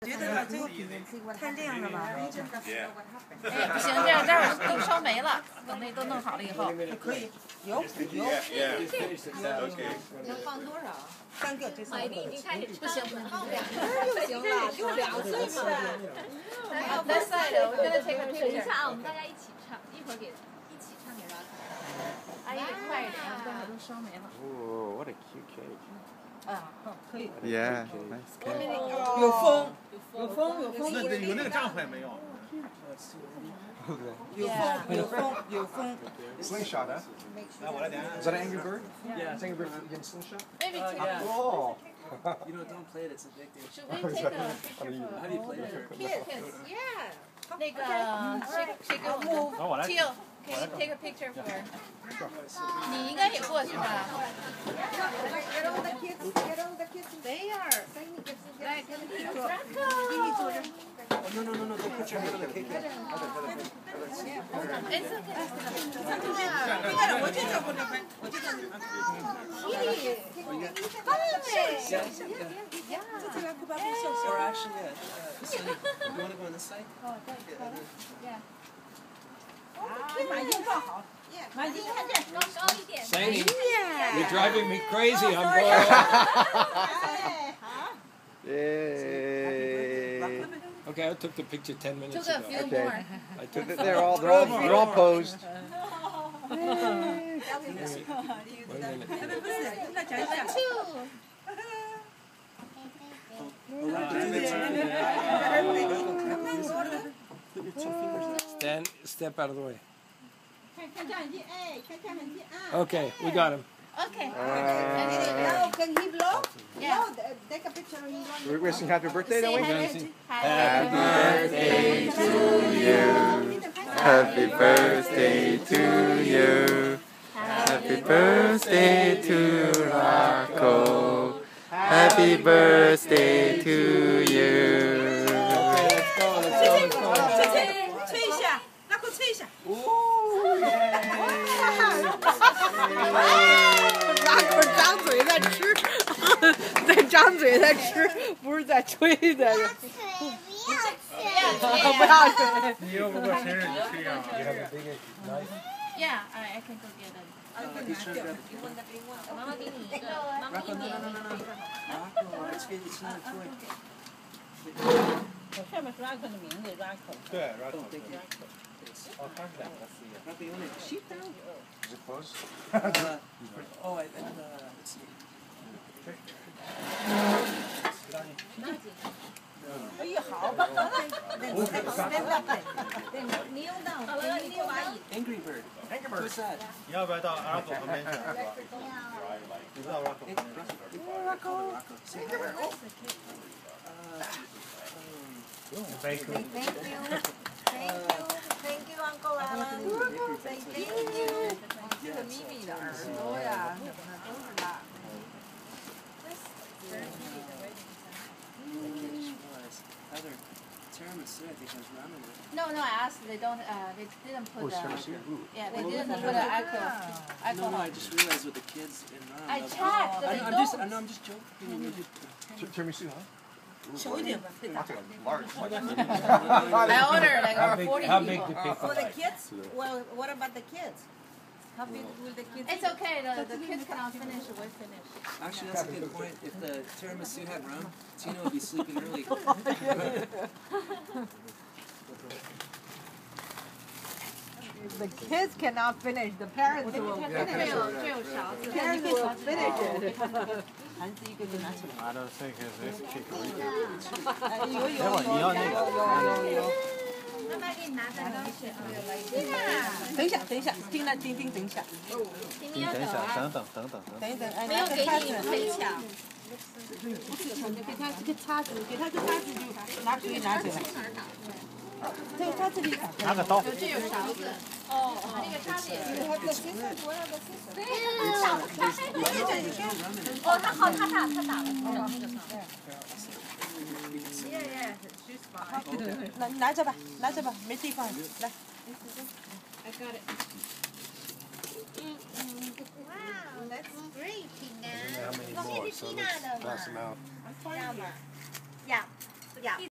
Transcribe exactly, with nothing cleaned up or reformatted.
觉得最后看这样的吧， 哎，不行，这样这样都烧没了。等那都弄好了以后， 可以有有能放多少？ 三个这三个。 已经开始不行不行， 放两个就行了，就两岁嘛。 That side, we're gonna take a 等一 picture. 下啊，我们大家一起唱，一会儿给一起唱给 Rocco。 阿姨得快一点，待会儿都烧没了。 Oh, what a cute cake. 啊，可以。 Yeah, nice cake. 有风，有风，有风。 那有那个帐篷没有？ 有风，有风，有风。 Slingshot, huh? 来，我来点。 Is that an Angry Bird? Yeah. Is Angry Bird against Slingshot? Maybe take a. Oh. You know, don't play it, it's addictive. Should we take a picture How do you play it? Kids, yeah. 那个谁谁给我们 Teal, can you take a picture for? 你应该也过去吧 Get all the kids, get all the kids. They are. 来，跟你坐。 Oh, no, no, no, no, don't put your hand on the cake. It's okay. 这个我就在我这边，我就在这边。这边可把我笑 Or 笑。 actually, yeah. Uh, Sunny, you want to go on this side? Yeah. 把音放好，把音看这。 高高一点。 Sandy, you're driving me crazy. I'm going. 哎，好。 Yay. Okay, I took the picture ten minutes Took a ago. few Okay. more. I took the They're all, they're all, they're all posed. One minute. 那讲一下。 Two. Put your two fingers up. Stand, step out of the way. 看看这很近，哎，看看很近啊。 Okay, we got him. Okay. Now can he blow? Yeah. No, take a picture of him. We're wishing happy birthday, don't we? Happy birthday to you. Happy birthday to you. Happy birthday to Rocco. Happy birthday to you. Okay, let's go, let's go, let's go. 吹吹一下，拉口吹一下。拉口张嘴在吃，在张嘴在吃，不是在吹的。不要吹。 你又不过生日，你吹啊？ You have a bigger knife? Yeah, I I can go get it. 妈妈给你一个，妈妈一 Rocco, no, 点 no, no, no, no. 给你 Rocco, let's get it's not a toy. 上面是 Rocco 的名字 ，Rocco。 对 Oh, ，Rocco。 thank you. Thanks. 哦，他是两个 C 啊。 Rocco, you want to sheet down? Is it close? Uh, oh, I, and, uh, let's see. 哎呀，好吧， 你用到，好了，你给我阿姨。 Angry Bird. Angry Who's that? 你要不要到 Rocco 旁边去？你知道 Rocco 旁边去？ Rocco. Say hi. Uh, Thank you. Thank you, thank you, thank you, Uncle Alan. Thank you. 这个咪咪的耳朵呀，什么的都是他。 Either tiramisu, I think, has ramen with it. No, no, I asked. They don't. Uh, they didn't Oh, put. Uh, seriously? Ooh. yeah, they didn't put an alcohol. No, no, Alcohol. I just realized with the kids in ramen. I they'll- checked. I, They I'm just, I don't. know, I'm just joking. T- Tiramisu, huh? 小一点吧，最大。 I'll take a large one. I ordered like How over big, forty how big people. do people For the like? kids, well, what about the kids? How big will the kids? It's okay. The, the kids cannot finish. We finish. Actually, that's a good point. If the tiramisu had rum, Tina would be sleeping early. The kids cannot finish. The parents will 这 finish. 有这有勺子。 Parents will finish it. 盘子一个就拿起来。I don't think this cake will 有有有有有有有。 妈妈给你拿蛋糕去啊。 等一下，等一下，听了听听，等一下， 今天要走啊。 等等等等等。 等一等，哎， 没有给你分享。 给他个叉子，给他个叉子就拿可以拿起来。这个叉子里。 拿个刀。 有这有勺子。哦，那个叉子也是。 对，打不开。哦，他好，他打，他打了，他打那个上。 拿拿着吧，拿着吧，没地方，来。 I got it. Wow, that's great, Tina. How many Look more? at So Tina let's the pass them out. Yeah, yeah.